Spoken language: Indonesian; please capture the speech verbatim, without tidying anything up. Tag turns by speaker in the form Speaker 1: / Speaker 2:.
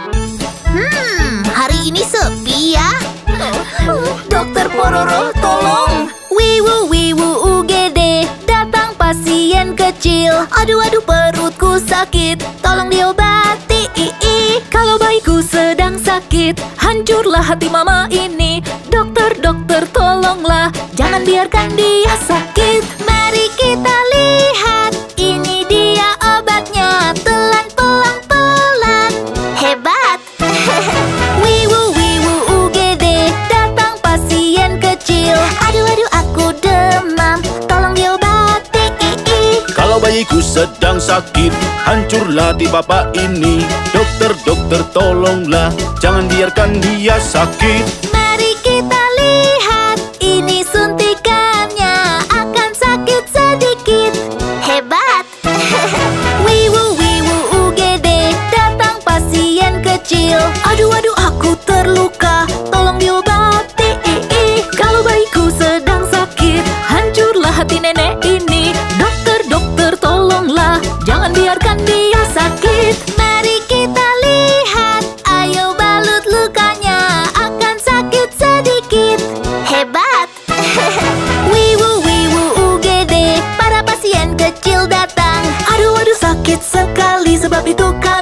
Speaker 1: Hmm, hari ini sepi ya. Dokter Pororo, tolong. Wiwu wiwu U G D, datang pasien kecil. Aduh aduh perutku sakit, tolong diobati. Kalau bayiku sedang sakit, hancurlah hati mama ini. Dokter dokter tolonglah, jangan biarkan dia sakit. Mari kita lihat, ini dia obatnya. Telan pelan pelan, hebat. Wiwu wiwu U G D, datang pasien kecil. Aduh aduh aku demam, tolong diobati.
Speaker 2: Kalau bayiku sedang sakit, hancurlah di bapak ini. Dokter dokter tolonglah, jangan biarkan dia sakit.
Speaker 1: Mari kita lihat, ini suntikannya. Akan sakit sedikit, hebat. Wiwu wiwu U G D, datang pasien kecil. Aduh aduh aku terluka, tolong diobati. Kalau bayiku sedang sakit, hancurlah hati nenek ini. Dokter dokter tolonglah, jangan biarkan dia sakit. Mari kita lihat, ayo balut lukanya. Akan sakit sedikit, hebat. Wiwu wiwu U G D, para pasien kecil datang. Aduh aduh sakit sekali, sebab itu kami